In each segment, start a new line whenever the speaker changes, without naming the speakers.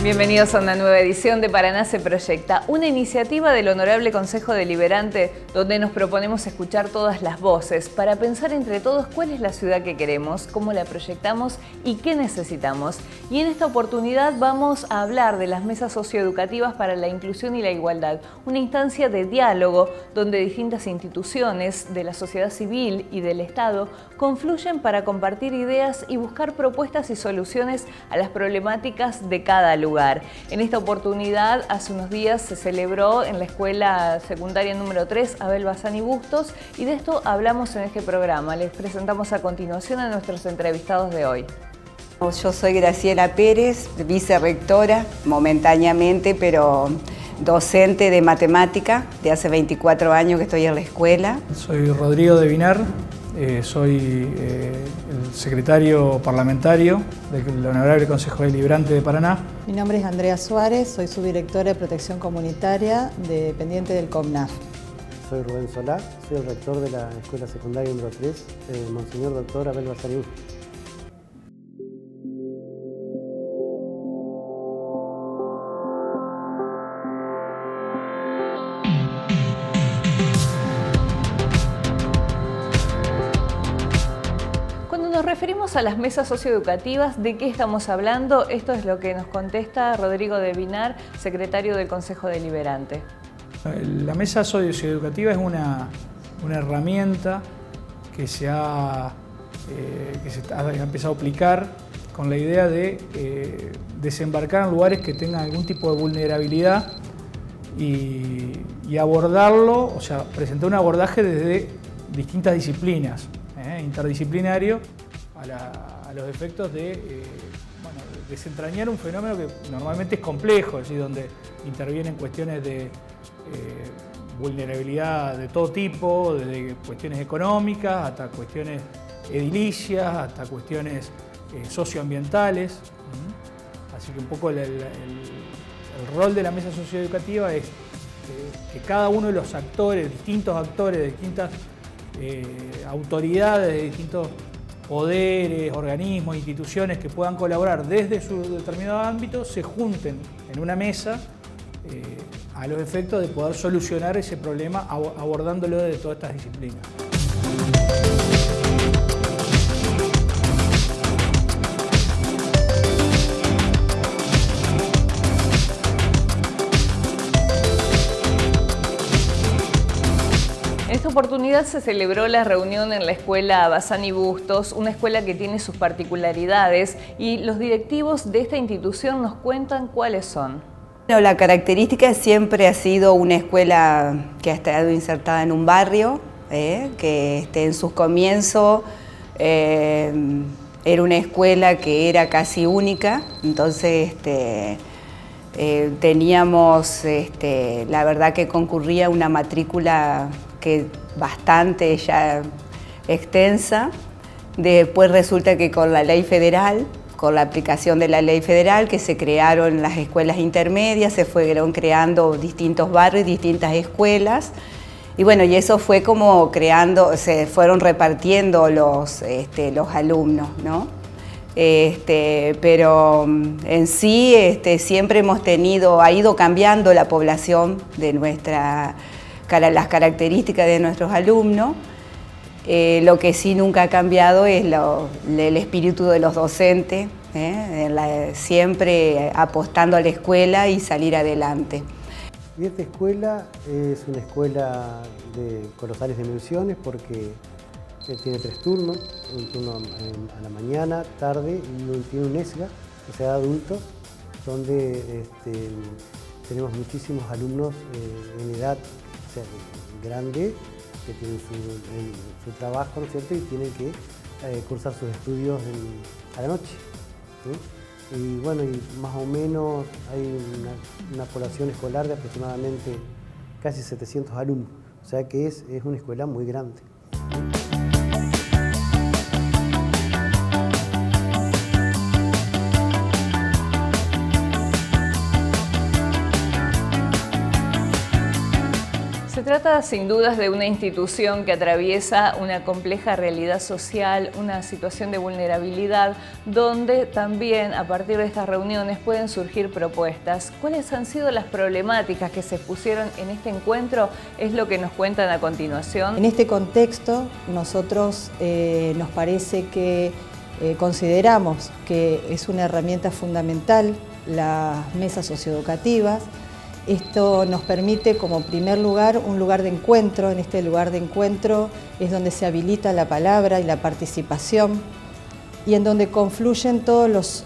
Bienvenidos a una nueva edición de Paraná se proyecta, una iniciativa del Honorable Consejo Deliberante donde nos proponemos escuchar todas las voces para pensar entre todos cuál es la ciudad que queremos, cómo la proyectamos y qué necesitamos. Y en esta oportunidad vamos a hablar de las mesas socioeducativas para la inclusión y la igualdad, una instancia de diálogo donde distintas instituciones de la sociedad civil y del Estado confluyen para compartir ideas y buscar propuestas y soluciones a las problemáticas de cada lugar. En esta oportunidad, hace unos días se celebró en la Escuela Secundaria número 3, Abel Bassani Bustos, y de esto hablamos en este programa. Les presentamos a continuación a nuestros entrevistados de hoy.
Yo soy Graciela Pérez, vicerrectora, momentáneamente, pero docente de matemática, de hace 24 años que estoy en la escuela.
Soy Rodrigo de Vinar, soy el secretario parlamentario del Honorable Consejo Deliberante de Paraná.
Mi nombre es Andrea Suárez, soy subdirectora de Protección Comunitaria, dependiente del COMNAF.
Soy Rubén Solá, soy el rector de la Escuela Secundaria número 3, Monseñor Dr. Abel Bassani Bustos.
Nos referimos a las mesas socioeducativas. ¿De qué estamos hablando? Esto es lo que nos contesta Rodrigo de Vinar, secretario del Consejo Deliberante.
La mesa socioeducativa es una herramienta que se ha empezado a aplicar con la idea de desembarcar en lugares que tengan algún tipo de vulnerabilidad y abordarlo, o sea, presentar un abordaje desde distintas disciplinas, interdisciplinario, a los efectos de desentrañar un fenómeno que normalmente es complejo, es decir, donde intervienen cuestiones de vulnerabilidad de todo tipo, desde cuestiones económicas hasta cuestiones edilicias, hasta cuestiones socioambientales. Así que un poco el rol de la mesa socioeducativa es que cada uno de los actores, distintas autoridades, de distintos poderes, organismos, instituciones que puedan colaborar desde su determinado ámbito, se junten en una mesa a los efectos de poder solucionar ese problema abordándolo de todas estas disciplinas.
En esta oportunidad se celebró la reunión en la Escuela Bassani Bustos, una escuela que tiene sus particularidades, y los directivos de esta institución nos cuentan cuáles son.
Bueno, la característica siempre ha sido una escuela que ha estado insertada en un barrio, que en sus comienzos era una escuela que era casi única, entonces teníamos, la verdad que concurría una matrícula que bastante ya extensa. Después resulta que con la ley federal, con la aplicación de la ley federal, que se crearon las escuelas intermedias, se fueron creando distintos barrios, distintas escuelas, y bueno, y eso fue como creando, se fueron repartiendo los alumnos, ¿no? Pero en sí siempre hemos tenido, ha ido cambiando la población de las características de nuestros alumnos. Lo que sí nunca ha cambiado es el espíritu de los docentes, siempre apostando a la escuela y salir adelante.
Y esta escuela es una escuela de colosales dimensiones porque tiene 3 turnos, un turno a la mañana, tarde, y tiene un ESGA, o sea, adultos, donde tenemos muchísimos alumnos en edad, o sea, grande, que tienen su trabajo, ¿no es cierto?, y tienen que cursar sus estudios a la noche, ¿sí? Y bueno, y más o menos hay una población escolar de aproximadamente casi 700 alumnos, o sea que es una escuela muy grande.
Se Se trata sin dudas de una institución que atraviesa una compleja realidad social, una situación de vulnerabilidad, donde también a partir de estas reuniones pueden surgir propuestas. ¿Cuáles han sido las problemáticas que se expusieron en este encuentro? Es lo que nos cuentan a continuación.
En este contexto, nosotros nos parece que consideramos que es una herramienta fundamental las mesas socioeducativas. Esto nos permite, como primer lugar, un lugar de encuentro. En este lugar de encuentro es donde se habilita la palabra y la participación y en donde confluyen todos los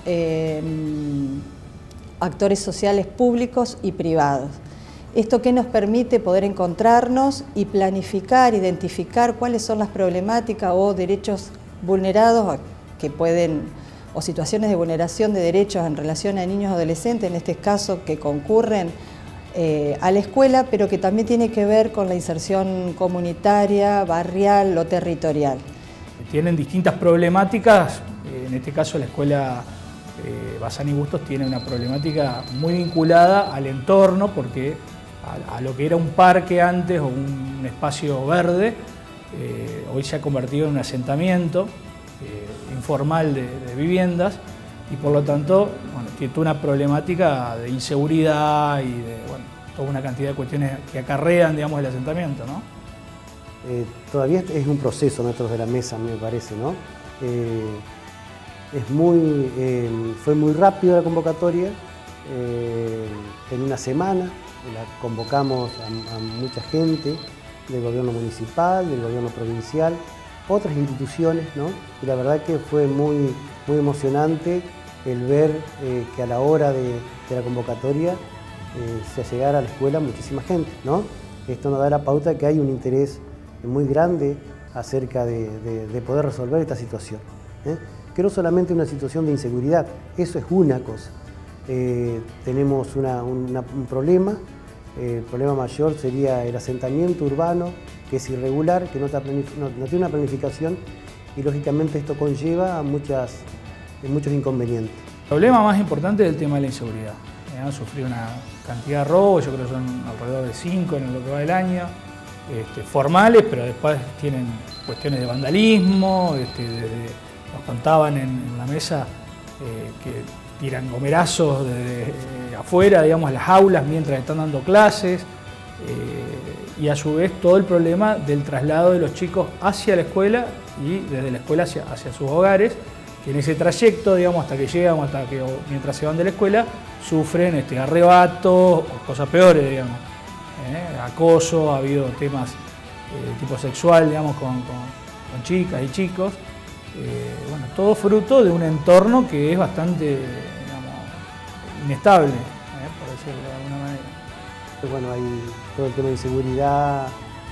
actores sociales públicos y privados. Esto que nos permite poder encontrarnos y planificar, identificar cuáles son las problemáticas o derechos vulnerados que pueden, o situaciones de vulneración de derechos en relación a niños y adolescentes, en este caso que concurren a la escuela, pero que también tiene que ver con la inserción comunitaria, barrial o territorial.
Tienen distintas problemáticas, en este caso la escuela Bazán y Bustos tiene una problemática muy vinculada al entorno, porque a lo que era un parque antes o un espacio verde, hoy se ha convertido en un asentamiento informal de viviendas y por lo tanto tiene una problemática de inseguridad y de toda una cantidad de cuestiones que acarrean, digamos, el asentamiento, ¿no?
Todavía es un proceso nosotros de la mesa, me parece, ¿no? Fue muy rápido la convocatoria, en una semana la convocamos a mucha gente del gobierno municipal, del gobierno provincial, otras instituciones, ¿no? Y la verdad que fue muy emocionante el ver que a la hora de la convocatoria se llegara a la escuela muchísima gente, ¿no? Esto nos da la pauta que hay un interés muy grande acerca de poder resolver esta situación, que no solamente una situación de inseguridad, eso es una cosa. Tenemos un problema, el problema mayor sería el asentamiento urbano, que es irregular, que no tiene una planificación y lógicamente esto conlleva a muchos inconvenientes.
El problema más importante es el tema de la inseguridad. Han sufrido una cantidad de robos, yo creo que son alrededor de 5 en lo que va del año, formales, pero después tienen cuestiones de vandalismo, nos contaban en la mesa que tiran gomerazos desde afuera, digamos, a las aulas mientras están dando clases, y a su vez todo el problema del traslado de los chicos hacia la escuela y desde la escuela hacia sus hogares, que en ese trayecto, digamos, hasta que llegan o mientras se van de la escuela, sufren arrebatos o cosas peores, digamos, acoso, ha habido temas de tipo sexual, digamos, con chicas y chicos, todo fruto de un entorno que es bastante, digamos, inestable, por decirlo de alguna manera.
Bueno, hay todo el tema de inseguridad,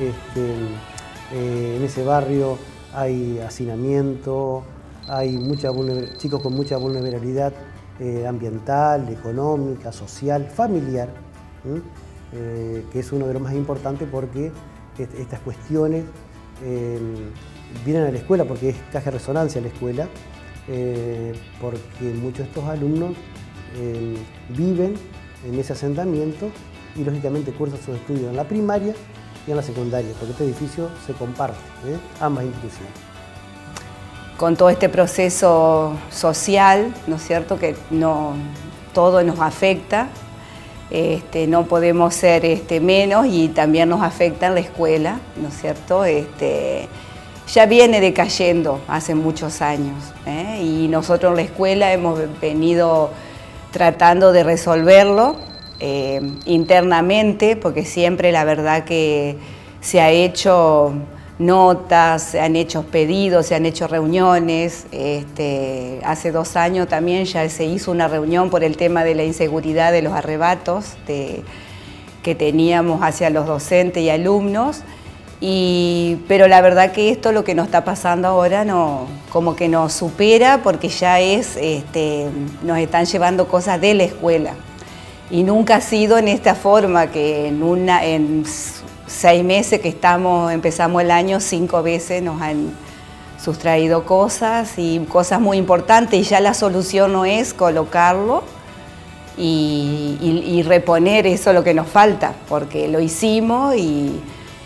en ese barrio hay hacinamiento, hay chicos con mucha vulnerabilidad ambiental, económica, social, familiar, que es uno de los más importantes porque estas cuestiones vienen a la escuela, porque es caja de resonancia la escuela, porque muchos de estos alumnos viven en ese asentamiento y lógicamente cursan sus estudios en la primaria y en la secundaria, porque este edificio se comparte, ambas instituciones.
Con todo este proceso social, ¿no es cierto?, que todo nos afecta, no podemos ser menos y también nos afecta en la escuela, ¿no es cierto? Ya viene decayendo hace muchos años, y nosotros en la escuela hemos venido tratando de resolverlo internamente, porque siempre la verdad que se ha hecho notas, se han hecho pedidos, se han hecho reuniones. Hace 2 años también ya se hizo una reunión por el tema de la inseguridad de los arrebatos que teníamos hacia los docentes y alumnos. Pero la verdad que esto, lo que nos está pasando ahora, como que nos supera, porque ya nos están llevando cosas de la escuela. Y nunca ha sido en esta forma, que en 6 meses que empezamos el año, 5 veces nos han sustraído cosas, y cosas muy importantes, y ya la solución no es colocarlo y reponer eso lo que nos falta, porque lo hicimos y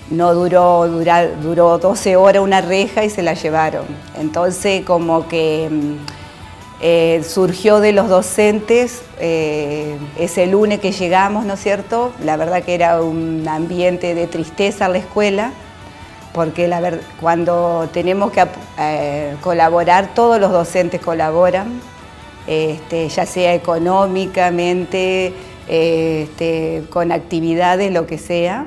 no duró 12 horas una reja y se la llevaron. Entonces como que surgió de los docentes ese lunes que llegamos, ¿no es cierto? La verdad que era un ambiente de tristeza en la escuela, porque cuando tenemos que colaborar, todos los docentes colaboran, ya sea económicamente, con actividades, lo que sea.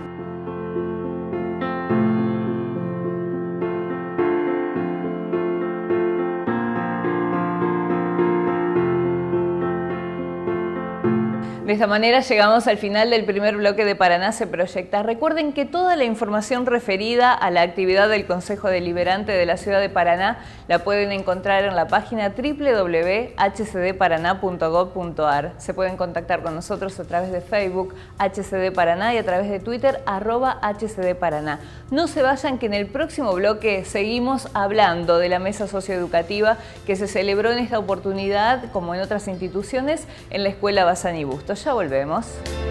De esta manera llegamos al final del primer bloque de Paraná se proyecta. Recuerden que toda la información referida a la actividad del Consejo Deliberante de la Ciudad de Paraná la pueden encontrar en la página www.hcdparaná.gov.ar. Se pueden contactar con nosotros a través de Facebook HCD Paraná y a través de Twitter @HCDParaná. No se vayan, que en el próximo bloque seguimos hablando de la mesa socioeducativa que se celebró en esta oportunidad, como en otras instituciones, en la Escuela Bazán y Bustos. Ya volvemos.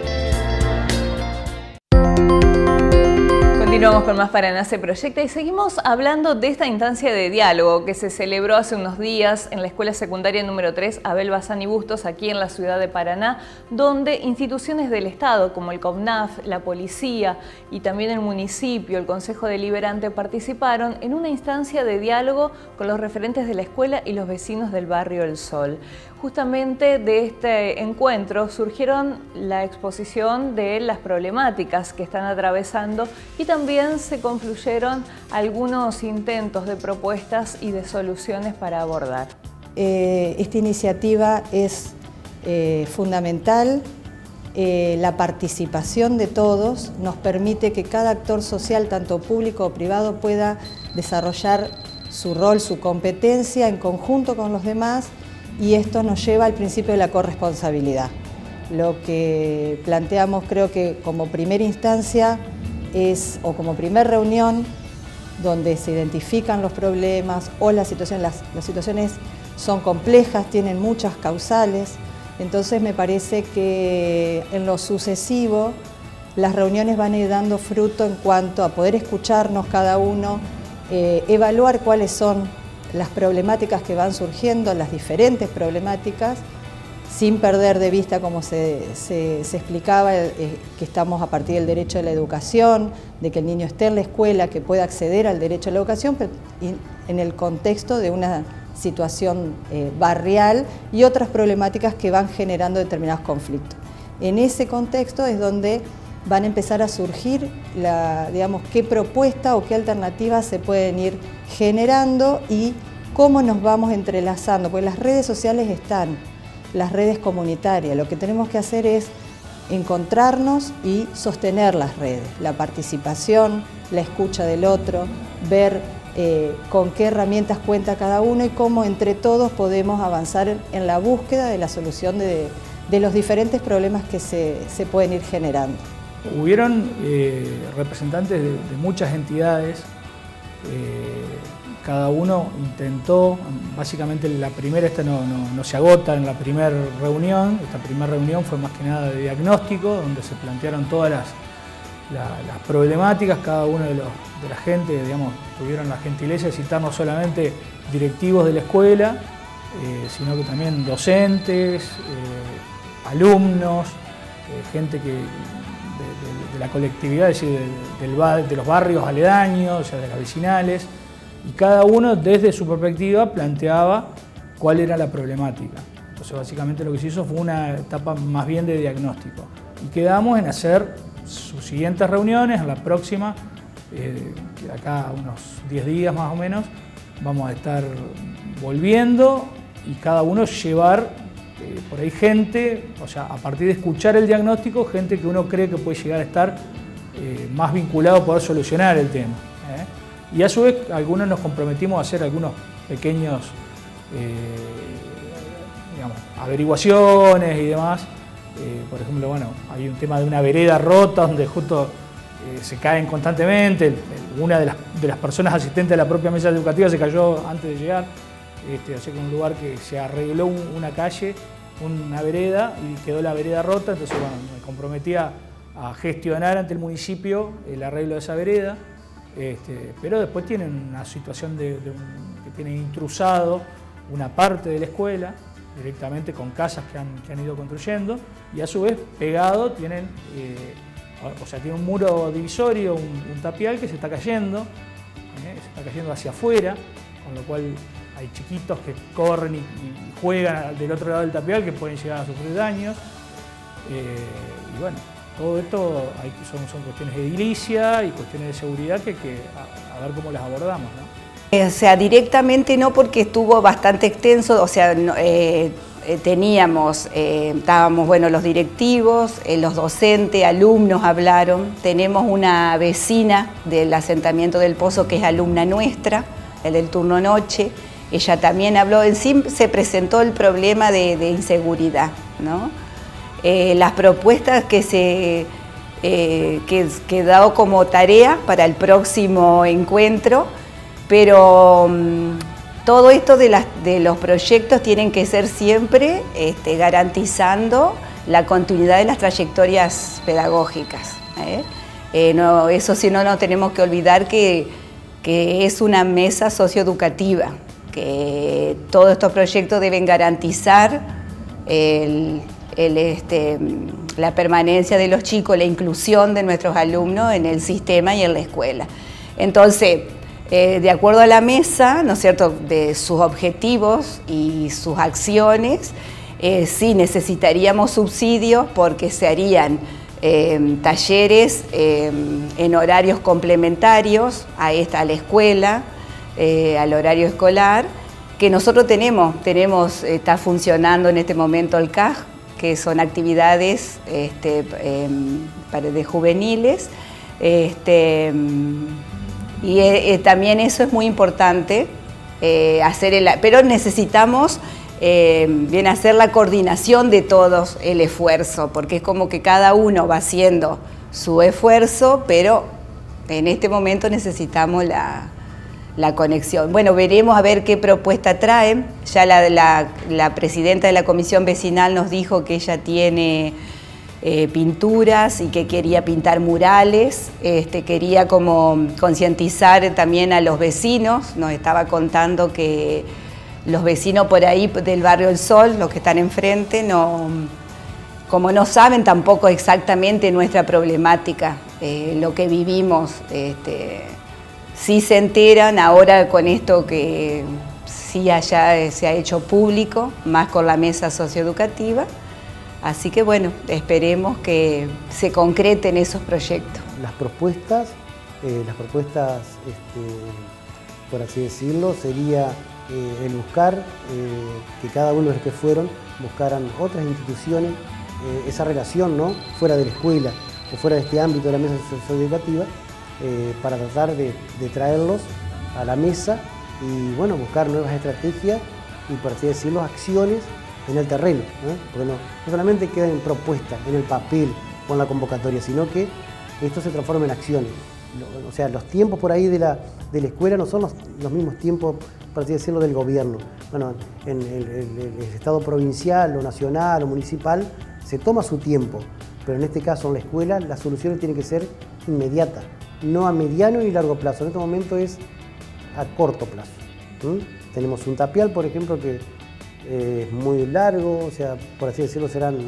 Continuamos con más Paraná se proyecta y seguimos hablando de esta instancia de diálogo que se celebró hace unos días en la Escuela Secundaria número 3 Abel Bazán y Bustos, aquí en la ciudad de Paraná, donde instituciones del Estado como el CONAF, la Policía y también el municipio, el Consejo Deliberante, participaron en una instancia de diálogo con los referentes de la escuela y los vecinos del barrio El Sol. Justamente de este encuentro surgieron la exposición de las problemáticas que están atravesando y también se confluyeron algunos intentos de propuestas y de soluciones para abordar.
Esta iniciativa es fundamental. La participación de todos nos permite que cada actor social, tanto público o privado, pueda desarrollar su rol, su competencia en conjunto con los demás, y esto nos lleva al principio de la corresponsabilidad. Lo que planteamos, creo que como primera instancia o como primera reunión, donde se identifican los problemas o las situaciones son complejas, tienen muchas causales. Entonces me parece que en lo sucesivo las reuniones van a ir dando fruto en cuanto a poder escucharnos cada uno, evaluar cuáles son las problemáticas que van surgiendo, las diferentes problemáticas, sin perder de vista, como se explicaba, que estamos a partir del derecho a la educación, de que el niño esté en la escuela, que pueda acceder al derecho a la educación, pero en el contexto de una situación barrial y otras problemáticas que van generando determinados conflictos. En ese contexto es donde van a empezar a surgir, digamos, qué propuesta o qué alternativas se pueden ir generando y cómo nos vamos entrelazando, porque las redes sociales están, las redes comunitarias. Lo que tenemos que hacer es encontrarnos y sostener las redes, la participación, la escucha del otro, ver con qué herramientas cuenta cada uno y cómo entre todos podemos avanzar en la búsqueda de la solución de los diferentes problemas que se pueden ir generando.
Hubieron representantes de muchas entidades, cada uno intentó, básicamente la primera, no se agota en la primera reunión. Esta primera reunión fue más que nada de diagnóstico, donde se plantearon todas las problemáticas. Cada uno de la gente, digamos, tuvieron la gentileza de citar no solamente directivos de la escuela, sino que también docentes, alumnos, gente de la colectividad, es decir, de los barrios aledaños, o sea, de las vecinales, y cada uno desde su perspectiva planteaba cuál era la problemática. Entonces básicamente lo que se hizo fue una etapa más bien de diagnóstico. Y quedamos en hacer sus siguientes reuniones. En la próxima, de acá a unos 10 días más o menos, vamos a estar volviendo y cada uno llevar por ahí gente, o sea, a partir de escuchar el diagnóstico, gente que uno cree que puede llegar a estar más vinculado a poder solucionar el tema. Y a su vez, algunos nos comprometimos a hacer algunos pequeños digamos, averiguaciones y demás. Por ejemplo, bueno, hay un tema de una vereda rota donde justo se caen constantemente. Una de las personas asistentes a la propia mesa educativa se cayó antes de llegar. Así que un lugar que se arregló una calle, una vereda, y quedó la vereda rota. Entonces, bueno, me comprometí a a gestionar ante el municipio el arreglo de esa vereda, pero después tienen una situación que tienen intrusado una parte de la escuela directamente con casas que han ido construyendo, y a su vez pegado tienen, tiene un muro divisorio, un tapial que se está cayendo hacia afuera, con lo cual hay chiquitos que corren y juegan del otro lado del tapial que pueden llegar a sufrir daños. Y bueno, todo esto son cuestiones de edilicia y cuestiones de seguridad que a ver cómo las abordamos, ¿no?
O sea, directamente no, porque estuvo bastante extenso, o sea, estábamos, bueno, los directivos, los docentes, alumnos hablaron. Tenemos una vecina del asentamiento del Pozo que es alumna nuestra, el del turno noche. Ella también habló. En sí se presentó el problema de inseguridad, ¿no? Las propuestas que dado como tarea para el próximo encuentro, pero todo esto de los proyectos tienen que ser siempre garantizando la continuidad de las trayectorias pedagógicas, No, eso sí, no tenemos que olvidar que es una mesa socioeducativa, que todos estos proyectos deben garantizar la permanencia de los chicos, la inclusión de nuestros alumnos en el sistema y en la escuela. Entonces, de acuerdo a la mesa, ¿no es cierto?, de sus objetivos y sus acciones, sí necesitaríamos subsidios porque se harían talleres en horarios complementarios a la escuela, al horario escolar, que nosotros está funcionando en este momento el CAJ, que son actividades de juveniles, y también eso es muy importante, pero necesitamos bien hacer la coordinación de todos el esfuerzo, porque es como que cada uno va haciendo su esfuerzo, pero en este momento necesitamos la conexión. Bueno, veremos a ver qué propuesta traen. Ya la presidenta de la comisión vecinal nos dijo que ella tiene pinturas y que quería pintar murales, quería como concientizar también a los vecinos. Nos estaba contando que los vecinos por ahí del barrio El Sol, los que están enfrente, como no saben tampoco exactamente nuestra problemática, lo que vivimos, sí se enteran ahora con esto que sí allá se ha hecho público, más con la mesa socioeducativa. Así que bueno, esperemos que se concreten esos proyectos.
Las propuestas, por así decirlo, sería el buscar que cada uno de los que fueron buscaran otras instituciones, esa relación, ¿no?, fuera de la escuela o fuera de este ámbito de la mesa socioeducativa, para tratar de traerlos a la mesa y bueno, buscar nuevas estrategias y, por así decirlo, acciones en el terreno, porque no solamente queda en propuestas, en el papel o en la convocatoria, sino que esto se transforma en acciones. O sea, los tiempos por ahí de la escuela no son los mismos tiempos, por así decirlo, del gobierno. Bueno, en el Estado provincial o nacional o municipal se toma su tiempo, pero en este caso en la escuela las soluciones tienen que ser inmediatas, no a mediano ni largo plazo. En este momento es a corto plazo. Tenemos un tapial, por ejemplo, que es muy largo, o sea, por así decirlo, serán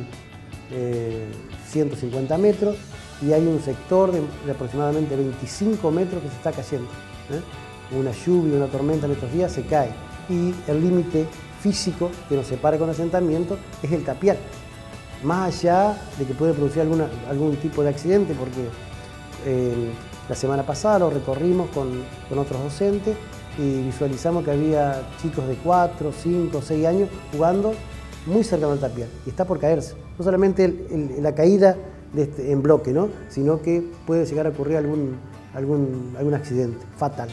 150 metros, y hay un sector de aproximadamente 25 metros que se está cayendo. Una lluvia, una tormenta en estos días se cae, y el límite físico que nos separa con el asentamiento es el tapial. Más allá de que puede producir algún tipo de accidente, porque la semana pasada lo recorrimos con otros docentes y visualizamos que había chicos de 4, 5, 6 años jugando muy cercano al tapial y está por caerse. No solamente la caída en bloque, ¿no?, sino que puede llegar a ocurrir algún accidente fatal.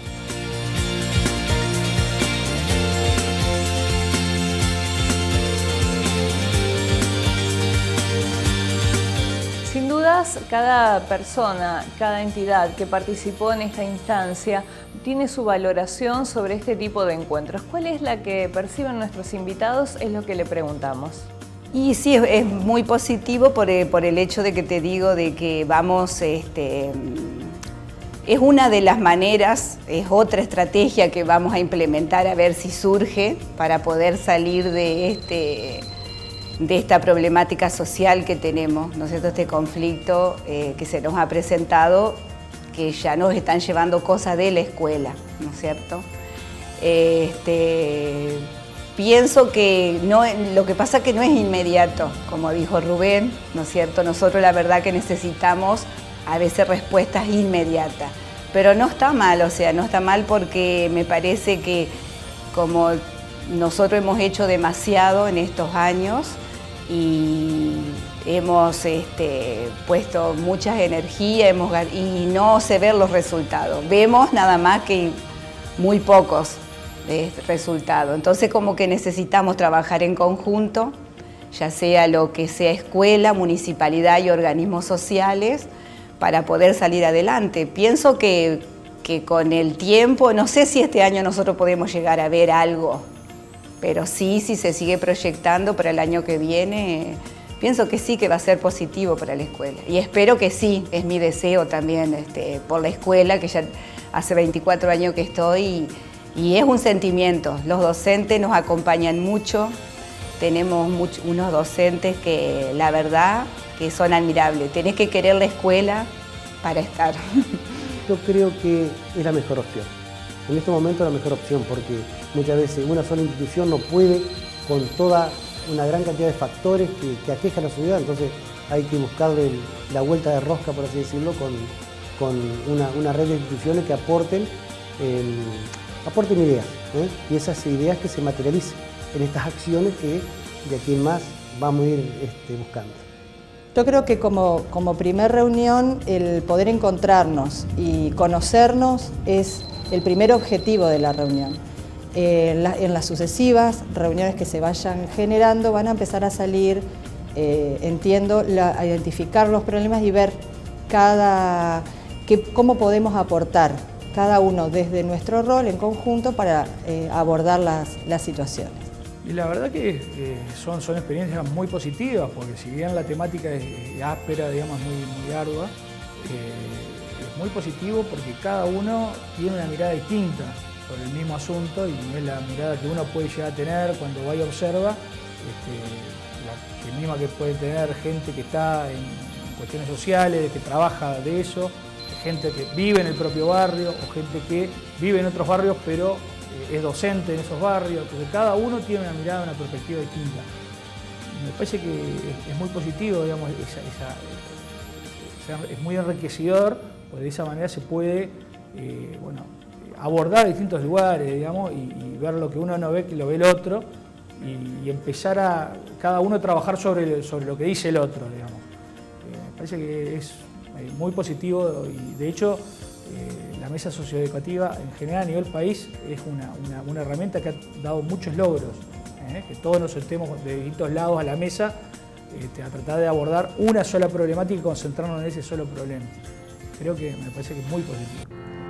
Sin dudas, cada persona, cada entidad que participó en esta instancia tiene su valoración sobre este tipo de encuentros. ¿Cuál es la que perciben nuestros invitados? Es lo que le preguntamos.
Y sí, es muy positivo por el hecho de que te digo de que vamos, es una de las maneras, es otra estrategia que vamos a implementar a ver si surge para poder salir de esta problemática social que tenemos, ¿no es cierto? Este conflicto que se nos ha presentado, que ya nos están llevando cosas de la escuela, ¿no es cierto? Pienso que lo que pasa es que no es inmediato, como dijo Rubén, ¿no es cierto? Nosotros la verdad que necesitamos a veces respuestas inmediatas, pero no está mal, o sea, no está mal porque me parece que como nosotros hemos hecho demasiado en estos años y hemos puesto muchas energías y no se ven los resultados, vemos nada más que muy pocos resultados. Entonces como que necesitamos trabajar en conjunto, ya sea lo que sea escuela, municipalidad y organismos sociales, para poder salir adelante. Pienso que con el tiempo, no sé si este año nosotros podemos llegar a ver algo, pero sí, si se sigue proyectando para el año que viene, pienso que sí que va a ser positivo para la escuela. Y espero que sí, es mi deseo también por la escuela, que ya hace 24 años que estoy. Y es un sentimiento, los docentes nos acompañan mucho, tenemos unos docentes que la verdad que son admirables, tenés que querer la escuela para estar.
Yo creo que es la mejor opción, en este momento es la mejor opción porque muchas veces una sola institución no puede con toda una gran cantidad de factores que aquejan a la sociedad, entonces hay que buscarle la vuelta de rosca, por así decirlo, con una red de instituciones que aporten ideas, y esas ideas que se materialicen en estas acciones que de aquí en más vamos a ir buscando.
Yo creo que como primer reunión el poder encontrarnos y conocernos es el primer objetivo de la reunión. En las sucesivas reuniones que se vayan generando van a empezar a salir, entiendo, a identificar los problemas y ver cómo podemos aportar cada uno desde nuestro rol en conjunto para abordar las situaciones.
Y la verdad que son experiencias muy positivas, porque si bien la temática es áspera, digamos, muy ardua, es muy positivo porque cada uno tiene una mirada distinta sobre el mismo asunto y no es la mirada que uno puede llegar a tener cuando va y observa, la misma que puede tener gente que está en cuestiones sociales, que trabaja de eso, gente que vive en el propio barrio o gente que vive en otros barrios pero es docente en esos barrios, entonces cada uno tiene una mirada, una perspectiva distinta. Me parece que es muy positivo, digamos, es muy enriquecedor, porque de esa manera se puede abordar distintos lugares, digamos, y ver lo que uno no ve que lo ve el otro, y empezar a cada uno trabajar sobre lo que dice el otro, digamos. Me parece que es muy positivo y de hecho la mesa socioeducativa en general a nivel país es una herramienta que ha dado muchos logros, que todos nos sentemos de distintos lados a la mesa a tratar de abordar una sola problemática y concentrarnos en ese solo problema. Creo que me parece que es muy positivo.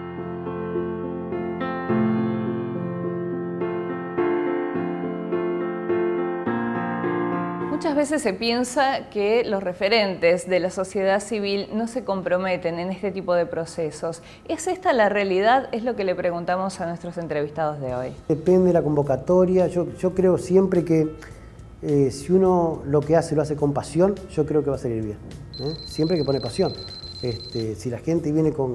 Muchas veces se piensa que los referentes de la sociedad civil no se comprometen en este tipo de procesos. ¿Es esta la realidad? Es lo que le preguntamos a nuestros entrevistados de hoy.
Depende de la convocatoria. Yo creo siempre que si uno lo que hace lo hace con pasión, yo creo que va a salir bien. Siempre que pone pasión. Si la gente viene con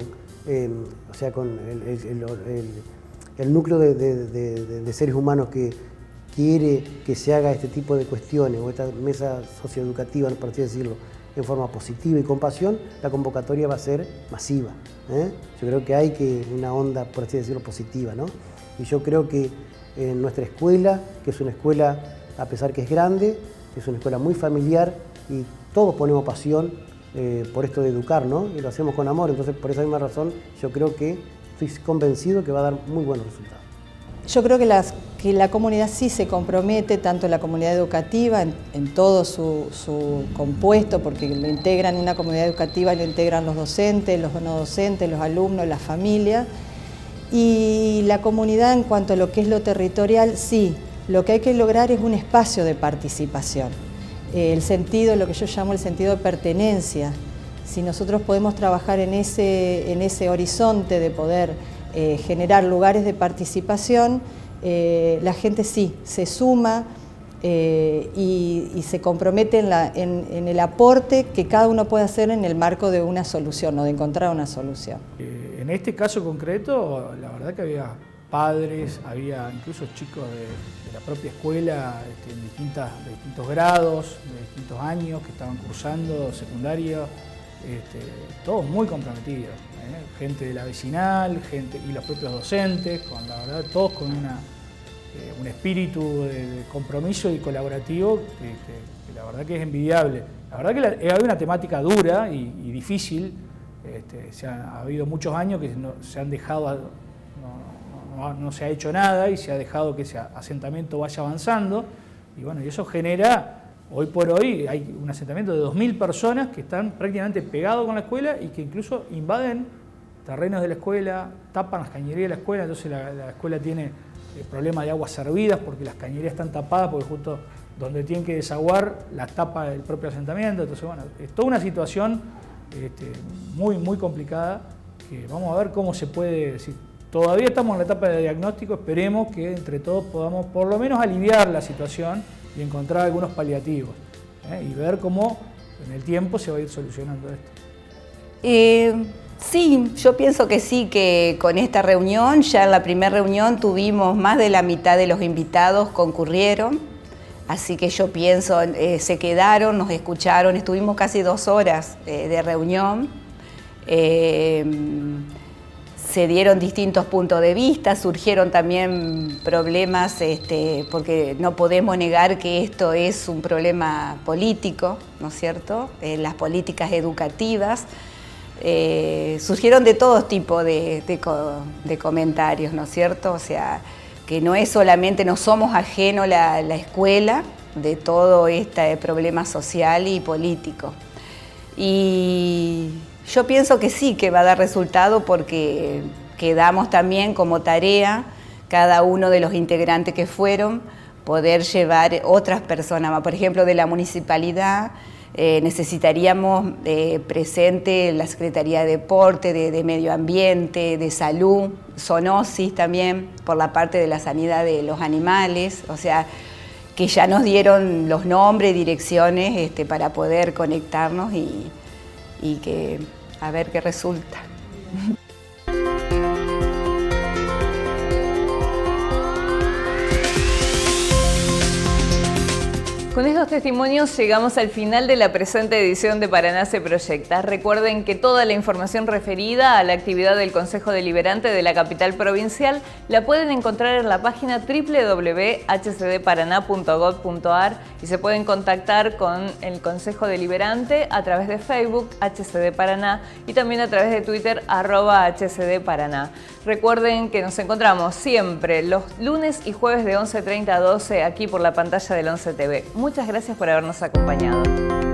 el núcleo de seres humanos que quiere que se haga este tipo de cuestiones o esta mesa socioeducativa, por así decirlo, en forma positiva y con pasión, la convocatoria va a ser masiva. Yo creo que hay una onda, por así decirlo, positiva, ¿no? Y yo creo que en nuestra escuela, que es una escuela, a pesar que es grande, es una escuela muy familiar y todos ponemos pasión por esto de educar, ¿no? Y lo hacemos con amor, entonces por esa misma razón yo creo que estoy convencido que va a dar muy buenos resultados.
Yo creo que la comunidad sí se compromete, tanto la comunidad educativa en todo su compuesto, porque lo integran una comunidad educativa, lo integran los docentes, los no docentes, los alumnos, las familias, y la comunidad en cuanto a lo que es lo territorial, sí, lo que hay que lograr es un espacio de participación. el sentido, lo que yo llamo el sentido de pertenencia. Si nosotros podemos trabajar en ese horizonte de poder generar lugares de participación, la gente sí se suma y se compromete en el aporte que cada uno puede hacer en el marco de una solución o de encontrar una solución.
En este caso concreto, la verdad que había padres, había incluso chicos de la propia escuela de distintos grados, de distintos años que estaban cursando secundario, todos muy comprometidos, gente de la vecinal, gente y los propios docentes, la verdad todos con un espíritu de compromiso y colaborativo que la verdad que es envidiable. La verdad que hay una temática dura y difícil, ha habido muchos años que se han dejado, no se ha hecho nada y se ha dejado que ese asentamiento vaya avanzando y bueno, y eso genera, hoy por hoy hay un asentamiento de 2.000 personas que están prácticamente pegados con la escuela y que incluso invaden terrenos de la escuela, tapan las cañerías de la escuela, entonces la escuela tiene problemas de aguas servidas porque las cañerías están tapadas porque justo donde tienen que desaguar las tapa el propio asentamiento, entonces bueno, es toda una situación muy, muy complicada que vamos a ver cómo se puede decir. Todavía estamos en la etapa de diagnóstico, esperemos que entre todos podamos por lo menos aliviar la situación y encontrar algunos paliativos y ver cómo en el tiempo se va a ir solucionando esto.
Sí, yo pienso que sí, que con esta reunión, ya en la primera reunión tuvimos más de la mitad de los invitados concurrieron, así que yo pienso, se quedaron, nos escucharon, estuvimos casi 2 horas de reunión. Se dieron distintos puntos de vista, surgieron también problemas, porque no podemos negar que esto es un problema político, ¿no es cierto? Las políticas educativas, surgieron de todo tipo de comentarios, ¿no es cierto? O sea, que no es solamente, no somos ajenos la escuela de todo este problema social y político. Y yo pienso que sí, que va a dar resultado porque quedamos también como tarea, cada uno de los integrantes que fueron, poder llevar otras personas más. Por ejemplo, de la municipalidad necesitaríamos presente la Secretaría de Deporte, de Medio Ambiente, de Salud, Zoonosis también, por la parte de la sanidad de los animales, o sea, que ya nos dieron los nombres, direcciones para poder conectarnos y que a ver qué resulta.
Con estos testimonios llegamos al final de la presente edición de Paraná se proyecta. Recuerden que toda la información referida a la actividad del Consejo Deliberante de la capital provincial la pueden encontrar en la página www.hcdparaná.gov.ar y se pueden contactar con el Consejo Deliberante a través de Facebook HCD Paraná y también a través de Twitter @HCD Paraná. Recuerden que nos encontramos siempre los lunes y jueves de 11:30 a 12 aquí por la pantalla del 11 TV. Muchas gracias por habernos acompañado.